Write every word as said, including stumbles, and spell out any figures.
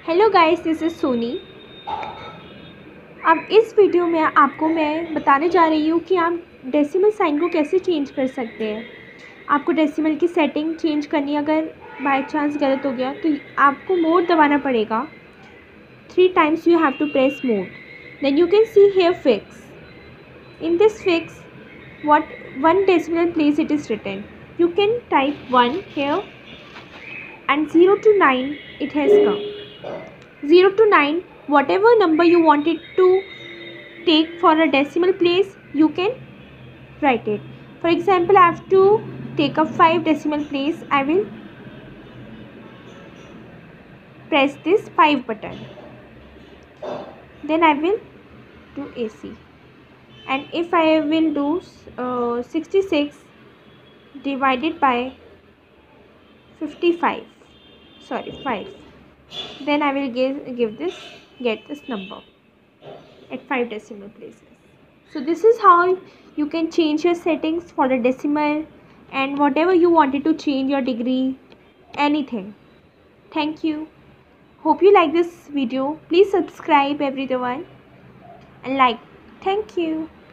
Hello guys, this is Sony. अब इस video में आपको मैं बताने जा रही हूँ कि आप डेसिमल साइन को कैसे चेंज कर सकते हैं। आपको डेसिमल की सेटिंग चेंज करनी है। अगर बाय चांस गलत हो गया तो आपको मोड दबाना पड़ेगा। Three times you have to press mode, then you can see here fix. In this fix what one decimal place it is written. You can type one here and zero to nine it has come. zero to nine, whatever number you wanted to take for a decimal place, you can write it. For example, I have to take a five decimal place. I will press this five button, then I will do A C, and if I will do uh, sixty-six divided by fifty-five, sorry five, then I will give, give this get this number at five decimal places. So this is how you can change your settings for the decimal and whatever you wanted to change, your degree, anything. Thank you. Hope you like this video. Please subscribe everyone and like. Thank you.